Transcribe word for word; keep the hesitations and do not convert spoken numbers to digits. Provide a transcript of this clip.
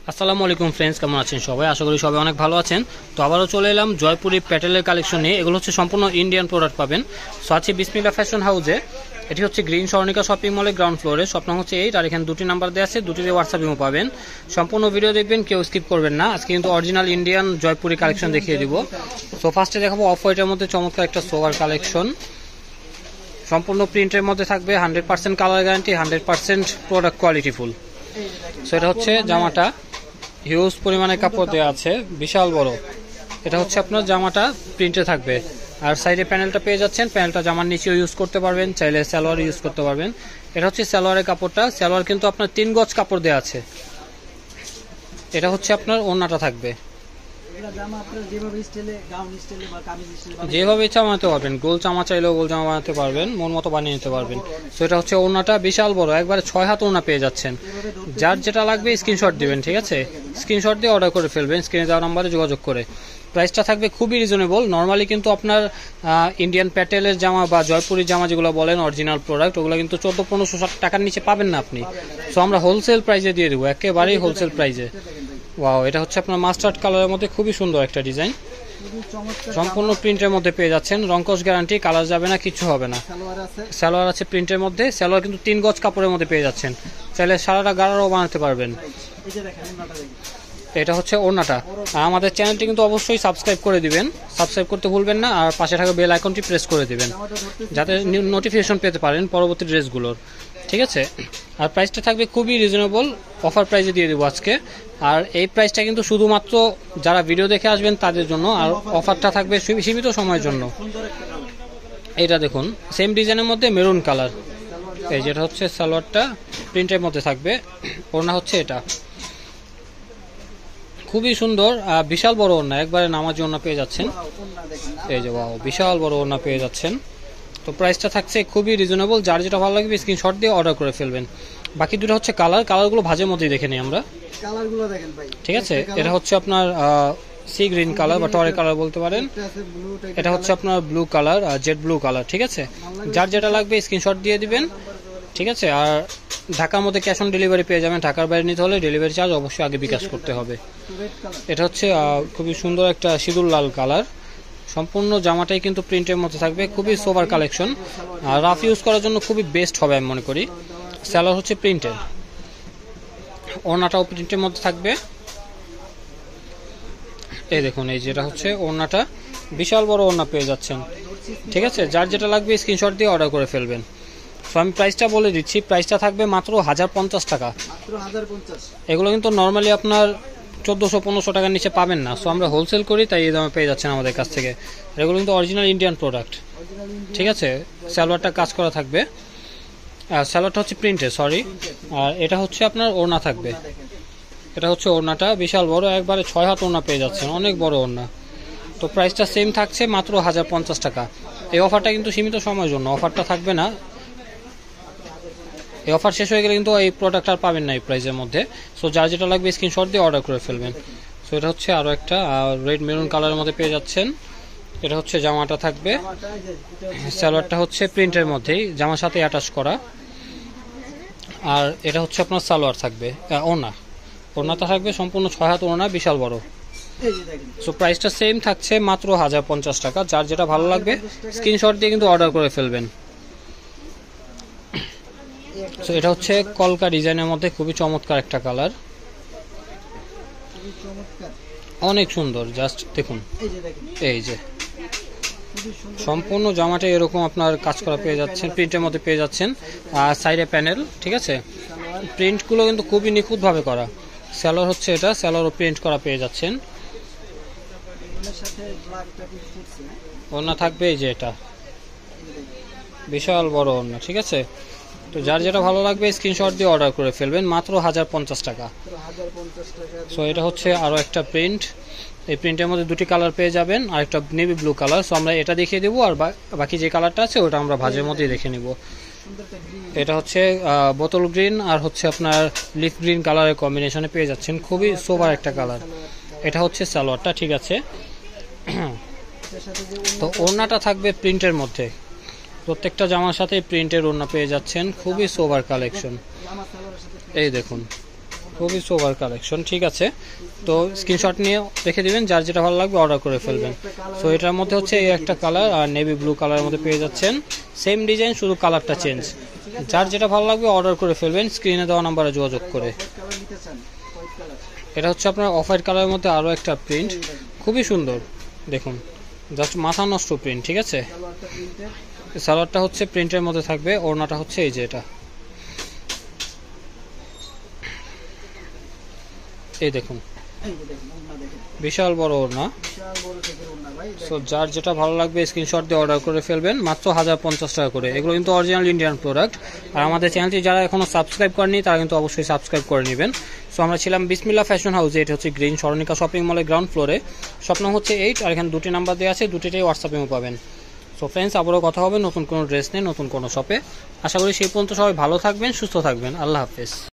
আসসালামু আলাইকুম ফ্রেন্ডস, কেমন আছেন সবাই? আশা করি সবাই অনেক ভালো আছেন। তো আবারও চলে এলাম জয়পুরি প্যাটেলের কালেকশন নিয়ে। এগুলো হচ্ছে সম্পূর্ণ ইন্ডিয়ান প্রোডাক্ট পাবেন। সো আছে বিসমিল্লাহ ফ্যাশন হাউসে। এটি হচ্ছে গ্রিন স্বর্ণিকা শপিং মলের গ্রাউন্ড ফ্লোরে। স্বপ্ন হচ্ছে এইট, আর এখানে দুটি নাম্বার দেওয়া আছে, দুটিতে হোয়াটসঅ্যাপ ইমো পাবেন। সম্পূর্ণ ভিডিও দেখবেন, কেউ স্কিপ করবেন না। আজকে কিন্তু অরিজিনাল ইন্ডিয়ান জয়পুরি কালেকশন দেখিয়ে দিব। সো ফার্স্টে দেখাবো অফ হোয়াইটের মধ্যে চমৎকার একটা সোভার কালেকশন। সম্পূর্ণ প্রিন্টের মধ্যে থাকবে, hundred percent colour guarantee, hundred percent product quality full. So এটা হচ্ছে জামাটা, হিউজ পরিমাণে কাপড় দেওয়া আছে, বিশাল বড়। এটা হচ্ছে আপনার জামাটা প্রিন্টে থাকবে, আর সাইডে প্যানেলটা পেয়ে যাচ্ছেন। প্যানেলটা জামার নিচেও ইউজ করতে পারবেন, চাইলে সালোয়ার ইউজ করতে পারবেন। এটা হচ্ছে সালোয়ারের কাপড়টা। সালোয়ার কিন্তু আপনার তিন গজ কাপড় দেওয়া আছে। এটা হচ্ছে আপনার ওড়নাটা থাকবে, যেভাবে ইচ্ছা বানাতে পারবেন। গোল জামা চাইলেও গোল জামা বানাতে পারবেন, মন মতো বানিয়ে নিতে পারবেন। তো এটা হচ্ছে ওড়নাটা, বিশাল বড়, একবারে ছয় হাত ওড়না পেয়ে যাচ্ছেন। যার যেটা লাগবে স্ক্রিনশট দিবেন, ঠিক আছে? স্ক্রিনশট দিয়ে অর্ডার করে ফেলবেন স্ক্রিনে দেওয়া নাম্বারে যোগাযোগ করে। প্রাইসটা থাকবে খুবই রিজনেবল। নর্মালি কিন্তু আপনার ইন্ডিয়ান প্যাটেলের জামা বা জয়পুরি জামা যেগুলো বলেন অরিজিনাল প্রোডাক্ট, ওগুলো কিন্তু চোদ্দো পনেরোশো ষাট টাকার নিচে পাবেন না আপনি। সো আমরা হোলসেল প্রাইসে দিয়ে দেবো, একেবারেই হোলসেল প্রাইসে। ওয়াও, এটা হচ্ছে আপনার মাস্টার্ড কালারের মধ্যে খুবই সুন্দর একটা ডিজাইন। সম্পূর্ণ প্রিন্টের মধ্যে পেয়ে যাচ্ছেন, রংকশ গ্যারান্টি, কালার যাবে না, কিছু হবে না। সালোয়ার আছে প্রিন্টের মধ্যে। সালোয়ার কিন্তু তিন গজ কাপড়ের মধ্যে পেয়ে যাচ্ছেন, চাইলে সারাটা গাড়ারও বানাতে পারবেন। এটা হচ্ছে ওড়নাটা। আর আমাদের চ্যানেলটি কিন্তু অবশ্যই সাবস্ক্রাইব করে দিবেন, সাবস্ক্রাইব করতে ভুলবেন না। আর পাশে থাকা বেল আইকনটি প্রেস করে দিবেন, যাতে নোটিফিকেশন পেতে পারেন পরবর্তী ড্রেসগুলোর, ঠিক আছে? আর প্রাইসটা থাকবে খুবই রিজনেবল, অফার প্রাইসে দিয়ে দেবো আজকে। আর এই প্রাইসটা কিন্তু শুধুমাত্র যারা ভিডিও দেখে আসবেন তাদের জন্য, আর অফারটা থাকবে সীমিত সময়ের জন্য। এটা দেখুন, সেম ডিজাইনের মধ্যে মেরুন কালার। এই যেটা হচ্ছে সালোয়ারটা, প্রিন্টের মধ্যে থাকবে। ওড়না হচ্ছে এটা, খুবই সুন্দর, বিশাল বড় ওড়না, একবারে নামাজি ওড়না পেয়ে যাচ্ছেন। এই যে ওয়াও, বিশাল বড় ওড়না পেয়ে যাচ্ছেন। তো প্রাইসটা থাকছে খুবই রিজনেবল। যার যেটা ভালো লাগবে স্ক্রিনশট দিয়ে অর্ডার করে ফেলবেন। বাকি দুটো হচ্ছে কালার, কালারগুলো ভাজের মধ্যেই দেখে নিই আমরা, ঠিক আছে? এটা হচ্ছে আপনার সি গ্রিন কালার বা টরে কালার বলতে পারেন। এটা হচ্ছে আপনার blue colour, jade blue colour, ঠিক আছে? যার যেটা লাগবে স্ক্রিনশট দিয়ে দিবেন, ঠিক আছে? আর ঢাকার মধ্যে ক্যাশ অন ডেলিভারি পেয়ে যাবেন। ঢাকার বাইরে নিতে হলে ডেলিভারি চার্জ অবশ্যই আগে বিকাশ করতে হবে। এটা হচ্ছে খুবই সুন্দর একটা সিঁদুর লাল কালার। সম্পূর্ণ জামাটাই কিন্তু প্রিন্টের মধ্যে থাকবে, খুবই সোভার কালেকশন। আর রাফ ইউজ করার জন্য খুবই বেস্ট হবে আমি মনে করি। সালোয়ার হচ্ছে প্রিন্টের, ওড়নাটাও প্রিন্টের মধ্যে থাকবে। এই দেখুন, এই যেটা হচ্ছে ওড়নাটা, বিশাল বড় ওড়না পেয়ে যাচ্ছেন, ঠিক আছে? যার যেটা লাগবে স্ক্রিনশট দিয়ে অর্ডার করে ফেলবেন। তো আমি প্রাইসটা বলে দিচ্ছি, প্রাইসটা থাকবে মাত্র হাজার পঞ্চাশ টাকা। এগুলো কিন্তু নর্মালি আপনার চোদ্দোশো পনেরোশো টাকার নিচে পাবেন না। সো আমরা হোলসেল করি, তাই এই দামে পেয়ে যাচ্ছেন আমাদের কাছ থেকে। এগুলো কিন্তু অরিজিনাল ইন্ডিয়ান প্রোডাক্ট, ঠিক আছে? সালোয়ারটা কাজ করা থাকবে, সালোয়ারটা হচ্ছে প্রিন্টের, সরি। আর এটা হচ্ছে আপনার ওড়না থাকবে। এটা হচ্ছে ওড়নাটা, বিশাল বড়, একবারে ছয় হাত ওড়না পেয়ে যাচ্ছেন, অনেক বড় ওড়না। তো প্রাইসটা সেম থাকছে, মাত্র হাজার পঞ্চাশ টাকা। এই অফারটা কিন্তু সীমিত সময়ের জন্য, অফারটা থাকবে না। এই অফার শেষ হয়ে গেলে কিন্তু এই প্রোডাক্ট আর পাবেন না এই প্রাইসের মধ্যে। সো যার যেটা লাগবে স্ক্রিনশট দিয়ে অর্ডার করে ফেলবেন। সো এটা হচ্ছে আরও একটা রেড মেরুন কালারের মধ্যে পেয়ে যাচ্ছেন। এটা হচ্ছে জামাটা থাকবে, সালোয়ারটা হচ্ছে প্রিন্টের মধ্যেই, জামার সাথে অ্যাটাচ করা। আর এটা হচ্ছে আপনার সালোয়ার থাকবে, ওড়না, ওড়নাটা থাকবে সম্পূর্ণ ছয় হাত ওড়না, বিশাল বড়। সো প্রাইসটা সেম থাকছে, মাত্র হাজার পঞ্চাশ টাকা। যার যেটা ভালো লাগবে স্ক্রিনশট দিয়ে কিন্তু অর্ডার করে ফেলবেন। সো এটা হচ্ছে কলকা ডিজাইনের মধ্যে খুবই চমৎকার একটা কালার, অনেক সুন্দর। জাস্ট দেখুন, এই যে সম্পূর্ণ জামাটা এরকম আপনার কাজ করা পেয়ে যাচ্ছেন, প্রিন্টের মধ্যে পেয়ে যাচ্ছেন। আর সাইডে প্যানেল, ঠিক আছে? প্রিন্টগুলো কিন্তু খুবই নিখুঁতভাবে করা। সালোয়ার হচ্ছে এটা, সালোয়ারও প্রিন্ট করা পেয়ে যাচ্ছেন। ওড়না থাকবে এই যে এটা, বিশাল বড় ওড়না, ঠিক আছে? তো যার যেটা ভালো লাগবে স্ক্রিনশট দিয়ে অর্ডার করে ফেলবেন, মাত্র হাজার পঞ্চাশ টাকা। সো এটা হচ্ছে আরও একটা প্রিন্ট। এই প্রিন্টের মধ্যে দুটি কালার পেয়ে যাবেন, আর একটা নেভি ব্লু কালার। সো আমরা এটা দেখিয়ে দেবো, আর বাকি যে কালারটা আছে ওটা আমরা ভাজের মধ্যেই দেখে নিব। এটা হচ্ছে বোতল গ্রিন আর হচ্ছে আপনার লিফ গ্রিন কালারের কম্বিনেশনে পেয়ে যাচ্ছেন, খুবই সোবার একটা কালার। এটা হচ্ছে সালোয়ারটা, ঠিক আছে? তো ওড়নাটা থাকবে প্রিন্টের মধ্যে, প্রত্যেকটা জামার সাথে প্রিন্টের ওড়না পেয়ে যাচ্ছেন, খুবই সোবার কালেকশন। এই দেখুন, খুবই সোবার কালেকশন। ঠিক আছে, তো স্ক্রিনশট নিয়ে রেখে দিবেন, যার যেটা ভালো লাগবে অর্ডার করে ফেলবেন। সো এটার মধ্যে হচ্ছে এই একটা কালার আর নেভি ব্লু কালারের মধ্যে পেয়ে যাচ্ছেন, সেম ডিজাইন শুধু কালারটা চেঞ্জ। যার যেটা ভালো লাগবে অর্ডার করে ফেলবেন স্ক্রিনে দেওয়া নাম্বারে যোগাযোগ করে। এটা হচ্ছে আপনার অফ হোয়াইট কালারের মধ্যে আরও একটা প্রিন্ট, খুবই সুন্দর দেখুন, জাস্ট মাথা নষ্ট প্রিন্ট। ঠিক আছে, সালোয়ারটা হচ্ছে প্রিন্টের মধ্যে থাকবে, ওড়নাটা হচ্ছে এই যে এটা, এই দেখুন বিশাল বড় ওড়না। সো যার যেটা ভালো লাগবে স্ক্রিনশট দিয়ে অর্ডার করে ফেলবেন, মাত্র হাজার পঞ্চাশ টাকা করে। এগুলো কিন্তু অরিজিনাল ইন্ডিয়ান প্রোডাক্ট। আর আমাদের চ্যানেলটি যারা এখনো সাবস্ক্রাইব করেনি তারা কিন্তু অবশ্যই সাবস্ক্রাইব করে নেবেন। সো আমরা ছিলাম বিসমিল্লাহ ফ্যাশন হাউসে, এটা হচ্ছে গ্রিন স্বর্ণিকা শপিং মলের গ্রাউন্ড ফ্লোরে, স্বপ্ন হচ্ছে এইট। আর এখানে দুটি নাম্বার দেওয়া আছে, দুটিটাই হোয়াটসঅ্যাপেও পাবেন। সো ফ্রেন্ডস, আবারও কথা হবে নতুন কোনো ড্রেস নিয়ে নতুন কোনো শপে। আশা করি সেই পর্যন্ত সবাই ভালো থাকবেন, সুস্থ থাকবেন। আল্লাহ হাফেজ।